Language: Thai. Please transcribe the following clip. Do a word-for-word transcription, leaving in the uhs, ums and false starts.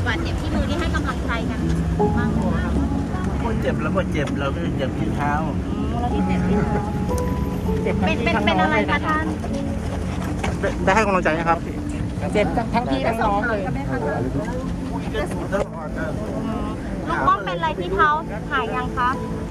บาดเจ็บที่มือที่ให้กำลังใจกันบ้างไหมคะคนเจ็บแล้วก็เจ็บเราก็เจ็บที่เท้าเราที่เจ็บที่เท้าเป็นเป็นเป็นอะไรคะท่านได้ให้กำลังใจนะครับเจ็บทั้งพี่ทั้งน้องเลยคุยกันอยู่ตลอดนะลูกป้อมเป็นอะไรที่เท้าหายยังคะก